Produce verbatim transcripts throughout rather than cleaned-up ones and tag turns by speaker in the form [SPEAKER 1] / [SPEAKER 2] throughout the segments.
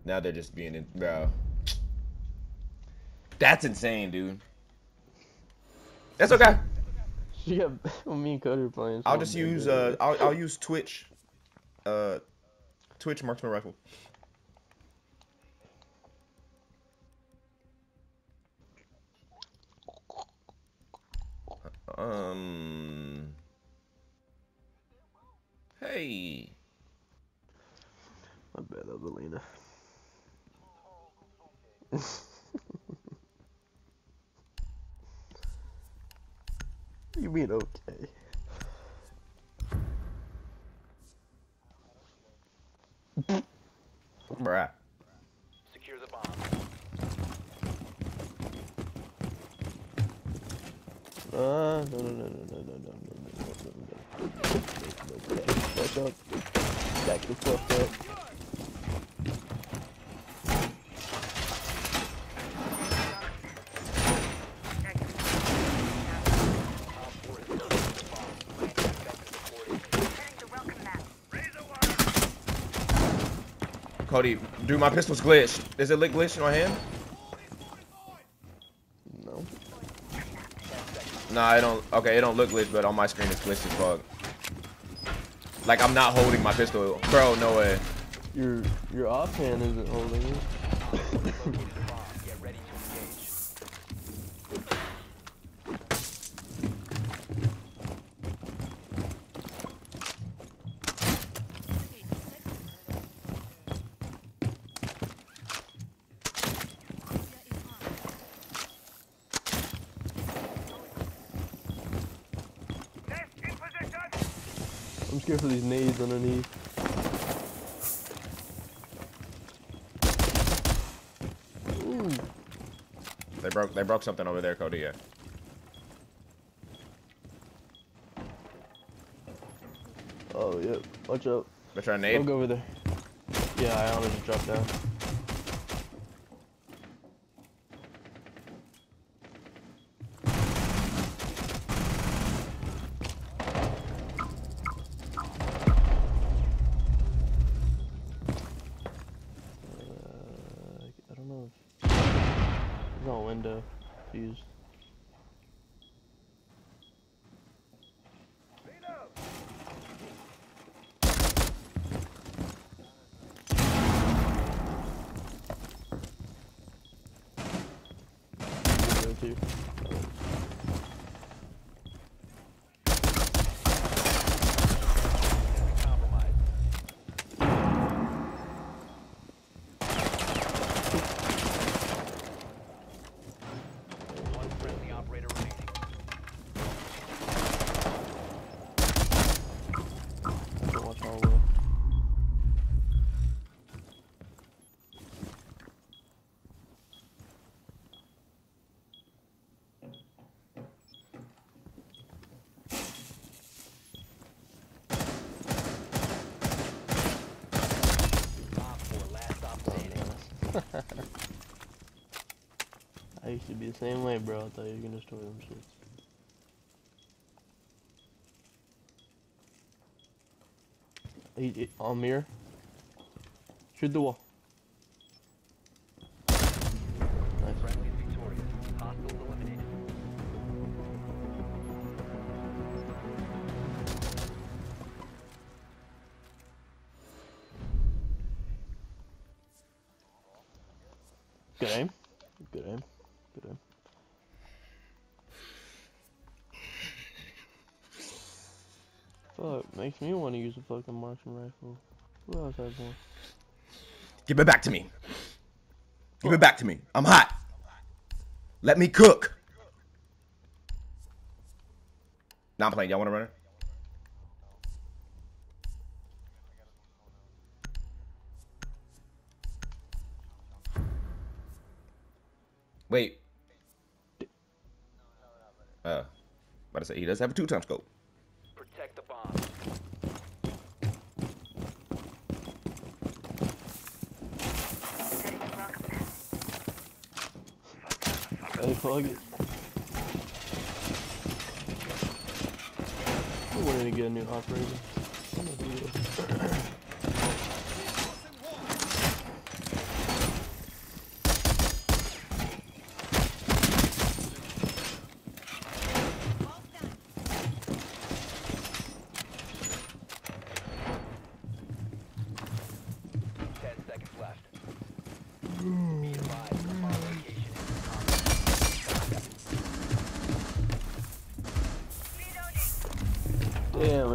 [SPEAKER 1] Now they're just being in, bro. That's insane, dude. That's okay.
[SPEAKER 2] She got well, me and Cody are playing. So
[SPEAKER 1] I'll just use uh, I'll I'll use Twitch, uh, Twitch marksman rifle. Um. Hey.
[SPEAKER 2] My bad, Evelina. You mean okay?
[SPEAKER 1] Bruh.
[SPEAKER 3] Secure the bomb.
[SPEAKER 2] Uh, no, no, no, no, no, no, no, no, no, no, no, no, no, back up, back the fuck up.
[SPEAKER 1] Cody, dude, my pistol's glitched. Is it glitched in my hand?
[SPEAKER 2] No.
[SPEAKER 1] Nah, I don't. Okay, it don't look glitched, but on my screen it's glitched as fuck. Like I'm not holding my pistol, bro. No way.
[SPEAKER 2] Your your offhand isn't holding it.
[SPEAKER 3] Get ready to engage.
[SPEAKER 2] I'm scared for these nades underneath. Ooh.
[SPEAKER 1] They broke. They broke something over there, Cody. Yeah.
[SPEAKER 2] Oh, yep. Watch out.
[SPEAKER 1] They're trying to
[SPEAKER 2] I'll
[SPEAKER 1] nade.
[SPEAKER 2] go over there. Yeah, I almost just dropped down. Uh, I don't know if there's no window fused. Too.
[SPEAKER 3] Compromise. One friendly operator remaining.
[SPEAKER 2] I can watch all the way.
[SPEAKER 3] Op four, last stop standing.
[SPEAKER 2] I used to be the same way, bro. I thought you were gonna destroy them shits. He, he, on mirror. Shoot the wall. Nice.
[SPEAKER 3] Friendly victorious. Hostiles eliminated.
[SPEAKER 2] Good aim. Good aim. Good aim. Fuck, makes me want to use a fucking marksman rifle. Who else has one?
[SPEAKER 1] Give it back to me. Give it back to me. I'm hot. Let me cook. Nah, I'm playing. Y'all want to run it? Wait. Uh, about to say he does have a two-time scope.
[SPEAKER 3] Protect the bomb.
[SPEAKER 2] Hey, plug it. I wanted to get a new operator. I'm gonna do it.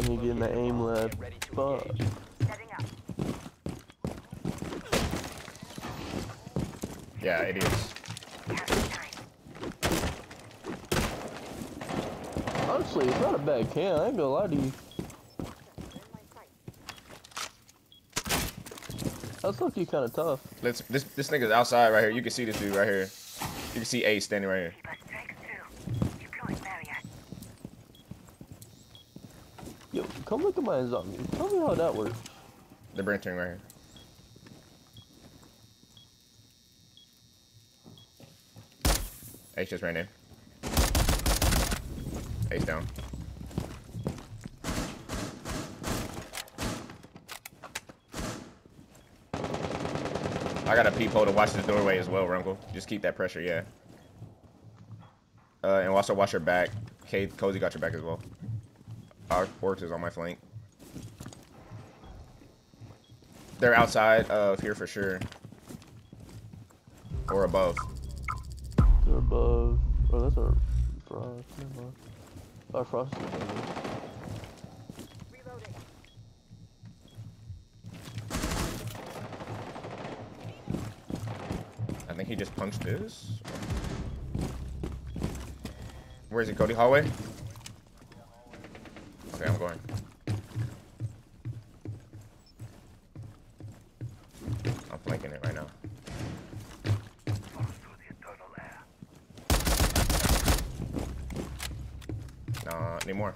[SPEAKER 2] he getting the aim lab.
[SPEAKER 3] Ready to
[SPEAKER 2] Fuck.
[SPEAKER 3] engage.
[SPEAKER 1] Yeah, it is.
[SPEAKER 2] Honestly, it's not a bad can. I ain't gonna lie to you. That's looking kind of tough.
[SPEAKER 1] Let's. This this nigga's outside right here. You can see this dude right here. You can see Ace standing right here.
[SPEAKER 2] Yo, come look at my zombie. Tell me how that works.
[SPEAKER 1] The branching right here. Ace just ran in. Ace down. I got a peephole to watch the doorway as well, Runkle. Just keep that pressure, yeah. Uh, and also watch your back. Okay, Cozy got your back as well. Our Orcs is on my flank. They're outside of here for sure. Or above.
[SPEAKER 2] They're above. Oh, that's our frost. Never mind. Our frost is above.
[SPEAKER 4] Reloading.
[SPEAKER 1] I think he just punched this. Where is he, Cody? Hallway? Okay, I'm going. I'm flanking it right now. Nah, need more.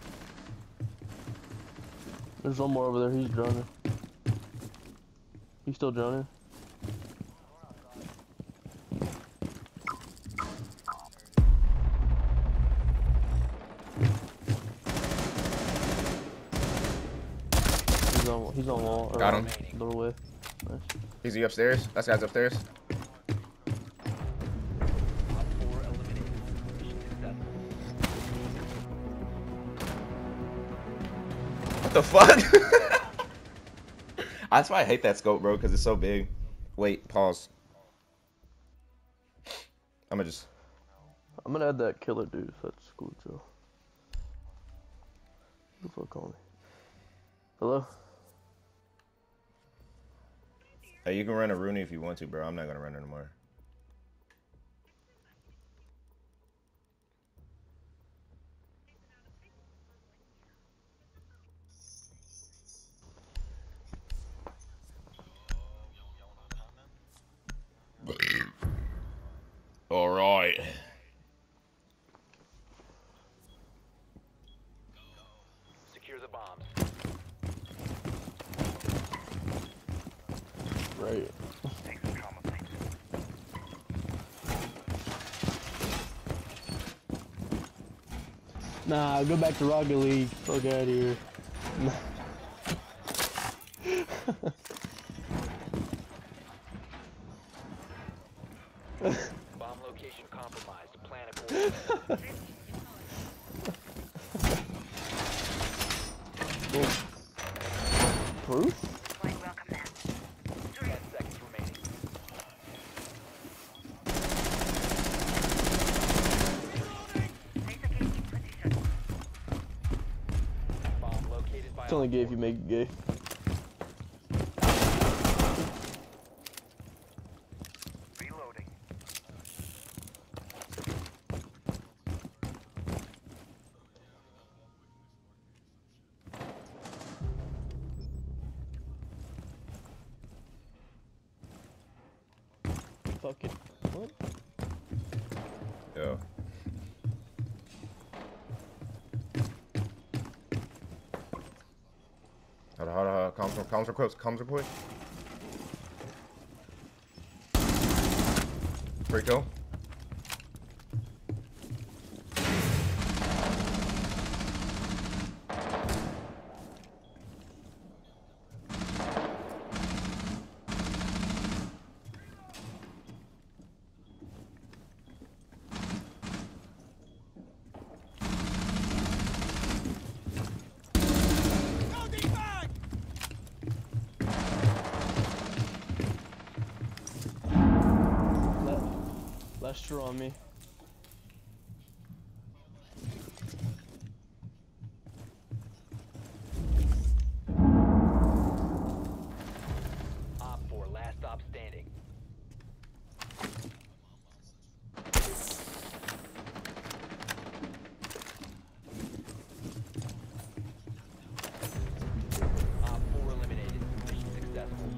[SPEAKER 2] There's one more over there. He's drowning. He's still drowning. He's on. He's on wall. or
[SPEAKER 1] Got
[SPEAKER 2] on
[SPEAKER 1] him.
[SPEAKER 2] Doorway. Nice.
[SPEAKER 1] Is he upstairs? That guy's upstairs.
[SPEAKER 3] Op four eliminated. Mission successful.
[SPEAKER 1] What the fuck? That's why I hate that scope, bro, because it's so big. Wait, pause. I'm gonna just.
[SPEAKER 2] I'm gonna add that killer dude. If that's cool too. Who the fuck call me? Hello?
[SPEAKER 1] Hey, you can run a Rooney if you want to, bro. I'm not gonna run anymore. All right.
[SPEAKER 3] Secure the bombs.
[SPEAKER 2] Right. Nah, go back to Rocket League. Fuck out of here.
[SPEAKER 3] Bomb location compromised. Plan accordingly.
[SPEAKER 2] Proof?
[SPEAKER 4] Quite welcome then.
[SPEAKER 3] Ten seconds remaining.
[SPEAKER 4] Laser gate in position.
[SPEAKER 3] Bomb located by
[SPEAKER 2] It's only
[SPEAKER 3] Op
[SPEAKER 2] gay if
[SPEAKER 3] four.
[SPEAKER 2] you make it gay.
[SPEAKER 4] Reloading.
[SPEAKER 2] Fuck it. What?
[SPEAKER 1] Yeah. Hold on, hold on, hold on. Comms real- comms real quick. Comms real quick. Free kill.
[SPEAKER 2] That, last straw on me.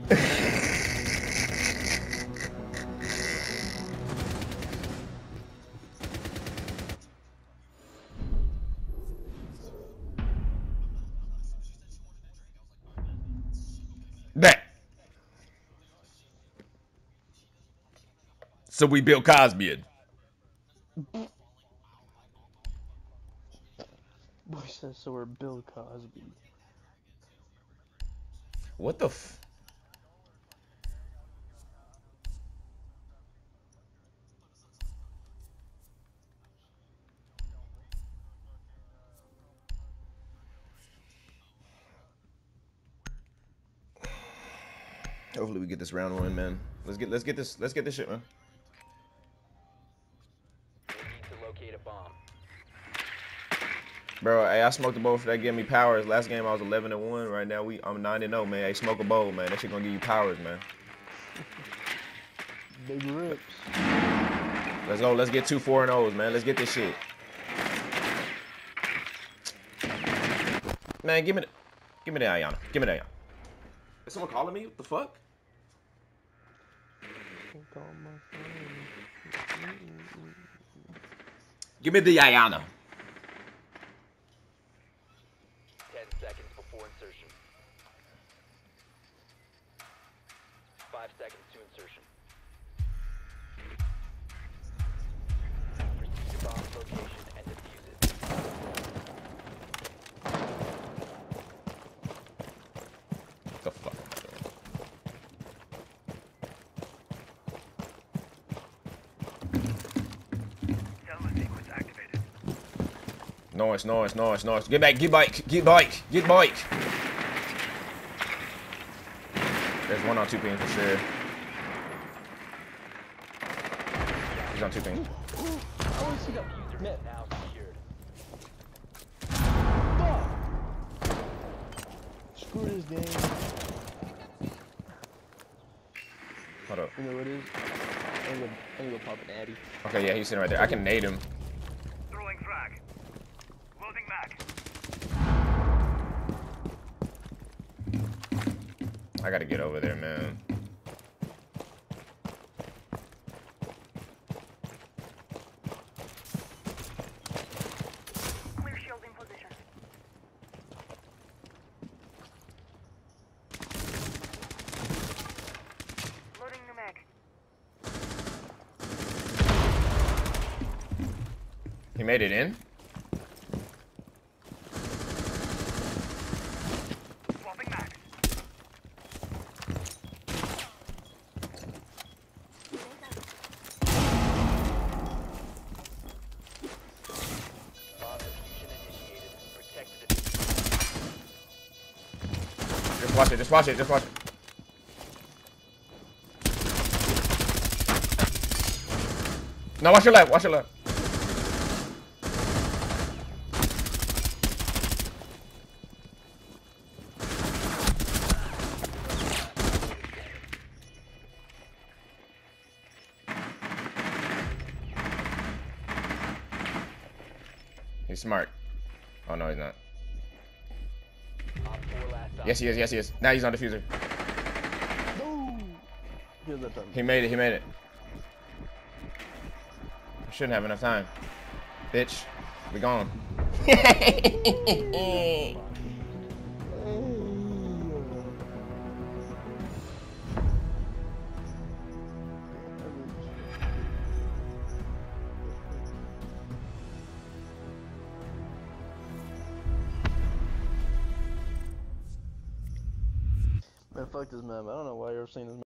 [SPEAKER 1] That. So we built Cosby.
[SPEAKER 2] Boy says so. We're Bill Cosby.
[SPEAKER 1] What the f? Hopefully we get this round one, man. Let's get let's get this let's get this shit, man.
[SPEAKER 3] We need to locate a bomb.
[SPEAKER 1] Bro, hey, I smoked a bowl for that gave me powers. Last game I was eleven and one. Right now we I'm nine and oh, man. Hey, smoke a bowl, man. That shit gonna give you powers, man.
[SPEAKER 2] Big rips.
[SPEAKER 1] Let's go. Let's get two four and O's, man. Let's get this shit. Man, give me the give me the Ayana. Give me the Ayana. Is someone calling me? What the fuck?
[SPEAKER 2] Call my phone.
[SPEAKER 1] Give me the Ayana.
[SPEAKER 3] Ten seconds before insertion. Five seconds to insertion. Proceed to bomb location and defuse it.
[SPEAKER 1] What the fuck am I doing?
[SPEAKER 4] Thermal sequence activated.
[SPEAKER 1] Nice, nice, nice, nice. Get back, get bike, get bike, get bike. There's one on two pings for sure. He's on two pings.
[SPEAKER 2] Oh, he got
[SPEAKER 3] User
[SPEAKER 2] met.
[SPEAKER 3] is now secured.
[SPEAKER 2] Fuck. Screw this game.
[SPEAKER 1] Hold up.
[SPEAKER 2] You know what it is? I'm gonna, I'm gonna go pop an addy.
[SPEAKER 1] Okay, yeah, he's sitting right there. I can nade him.
[SPEAKER 4] Throwing frag. Loading mag.
[SPEAKER 1] I gotta get over there, man.
[SPEAKER 4] Clear shield in position. Loading new mag.
[SPEAKER 1] He made it in?
[SPEAKER 4] Swapping mags.
[SPEAKER 3] Bomb diffusion initiated. Protect the diffuser.
[SPEAKER 1] Just watch it, just watch it, just watch it. No, watch your left, watch your left. He's smart. Oh no, he's not.
[SPEAKER 3] Op four last op.
[SPEAKER 1] Yes, he is, yes, he is. Now he's on diffuser.
[SPEAKER 2] No. Here's that time.
[SPEAKER 1] He made it, he made it. I shouldn't have enough time. Bitch, we gone.
[SPEAKER 2] Man, fuck this map. I don't know why you're saying this map.